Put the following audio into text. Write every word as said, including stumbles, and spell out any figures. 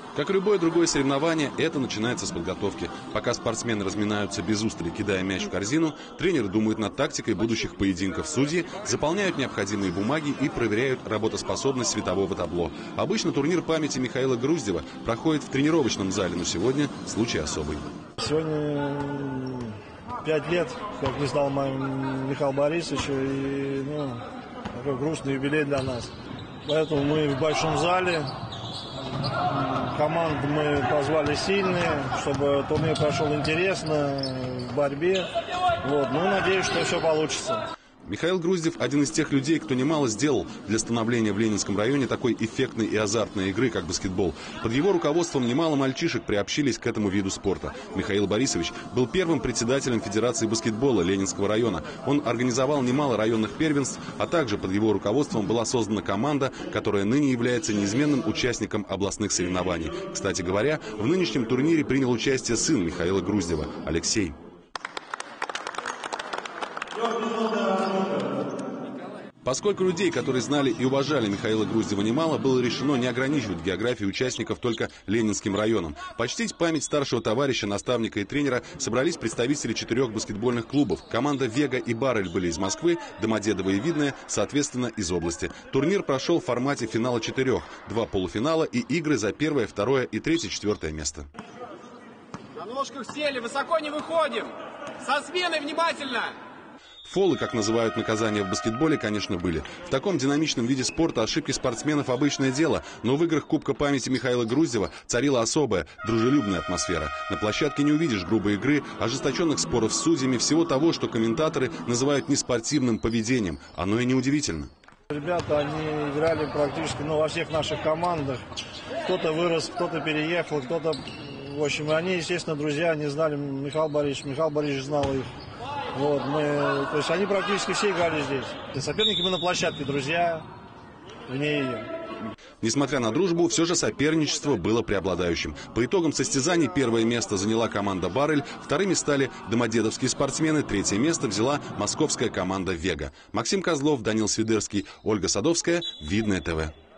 Как и любое другое соревнование, это начинается с подготовки. Пока спортсмены разминаются без устали, кидая мяч в корзину, тренеры думают над тактикой будущих поединков. Судьи заполняют необходимые бумаги и проверяют работоспособность светового табло. Обычно турнир памяти Михаила Груздева проходит в тренировочном зале, но сегодня случай особый. Сегодня пять лет, как не знал Михаил Борисович, и ну, такой грустный юбилей для нас. Поэтому мы в большом зале. Команд мы позвали сильные, чтобы турнир прошел интересно, в борьбе. Вот. Ну, надеюсь, что все получится. Михаил Груздев – один из тех людей, кто немало сделал для становления в Ленинском районе такой эффектной и азартной игры, как баскетбол. Под его руководством немало мальчишек приобщились к этому виду спорта. Михаил Борисович был первым председателем Федерации баскетбола Ленинского района. Он организовал немало районных первенств, а также под его руководством была создана команда, которая ныне является неизменным участником областных соревнований. Кстати говоря, в нынешнем турнире принял участие сын Михаила Груздева – Алексей. Поскольку людей, которые знали и уважали Михаила Груздева немало, было решено не ограничивать географию участников только Ленинским районом. Почтить память старшего товарища, наставника и тренера собрались представители четырех баскетбольных клубов. Команда «Вега» и «Барель» были из Москвы, Домодедово и Видное, соответственно, из области. Турнир прошел в формате финала четырех, два полуфинала и игры за первое, второе и третье-четвертое место. На ножках сели, высоко не выходим. Со сменой внимательно! Фолы, как называют наказания в баскетболе, конечно, были. В таком динамичном виде спорта ошибки спортсменов – обычное дело, но в играх Кубка памяти Михаила Груздева царила особая, дружелюбная атмосфера. На площадке не увидишь грубой игры, ожесточенных споров с судьями, всего того, что комментаторы называют неспортивным поведением. Оно и неудивительно. Ребята, они играли практически ну, во всех наших командах. Кто-то вырос, кто-то переехал, кто-то... В общем, они, естественно, друзья, они знали Михаила Борисовича, Михаил Борисович знал их. Вот, мы, то есть они практически все играли здесь. И соперники мы на площадке, друзья, вне ее. Несмотря на дружбу, все же соперничество было преобладающим. По итогам состязаний первое место заняла команда «Барель», вторыми стали домодедовские спортсмены, третье место взяла московская команда «Вега». Максим Козлов, Данил Свидерский, Ольга Садовская, Видное ТВ.